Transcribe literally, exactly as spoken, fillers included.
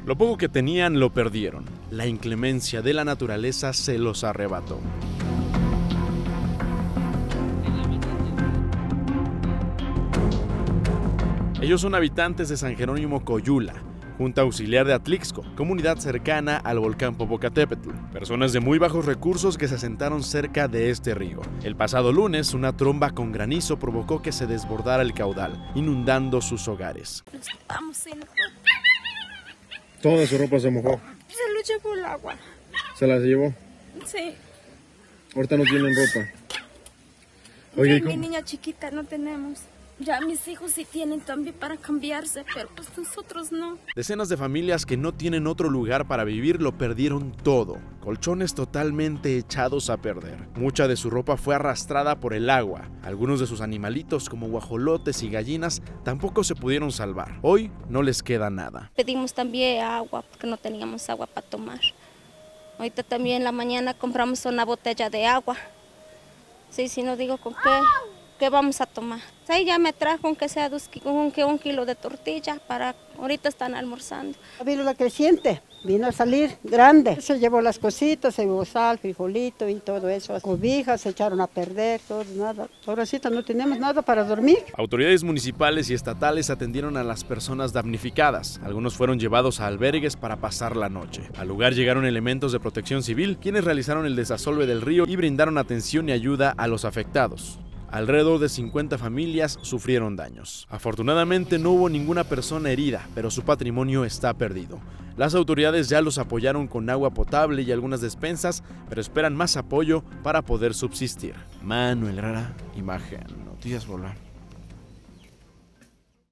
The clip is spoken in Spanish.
Lo poco que tenían lo perdieron. La inclemencia de la naturaleza se los arrebató. Ellos son habitantes de San Jerónimo Coyula, Junta Auxiliar de Atlixco, comunidad cercana al volcán Popocatépetl. Personas de muy bajos recursos que se asentaron cerca de este río. El pasado lunes, una tromba con granizo provocó que se desbordara el caudal, inundando sus hogares. Estamos sin ropa. Toda su ropa se mojó. Se lo llevó el agua. ¿Se las llevó? Sí. Ahorita no tienen ropa. Oye, Mi niña chiquita no tenemos. Ya mis hijos sí tienen también para cambiarse, pero pues nosotros no. Decenas de familias que no tienen otro lugar para vivir lo perdieron todo. Colchones totalmente echados a perder. Mucha de su ropa fue arrastrada por el agua. Algunos de sus animalitos, como guajolotes y gallinas, tampoco se pudieron salvar. Hoy no les queda nada. Pedimos también agua, porque no teníamos agua para tomar. Ahorita también en la mañana compramos una botella de agua. Sí, si no digo con qué... ¿Qué vamos a tomar? Ahí ya me trajo aunque sea dos, un, un kilo de tortilla para ahorita están almorzando. Vino la creciente, vino a salir grande. Se llevó las cositas, se llevó sal, frijolito y todo eso. Las cobijas se echaron a perder, todo, nada. Ahora sí no tenemos nada para dormir. Autoridades municipales y estatales atendieron a las personas damnificadas. Algunos fueron llevados a albergues para pasar la noche. Al lugar llegaron elementos de protección civil, quienes realizaron el desasolve del río y brindaron atención y ayuda a los afectados. Alrededor de cincuenta familias sufrieron daños. Afortunadamente no hubo ninguna persona herida, pero su patrimonio está perdido. Las autoridades ya los apoyaron con agua potable y algunas despensas, pero esperan más apoyo para poder subsistir. Manuel Rara, Imagen Noticias Puebla.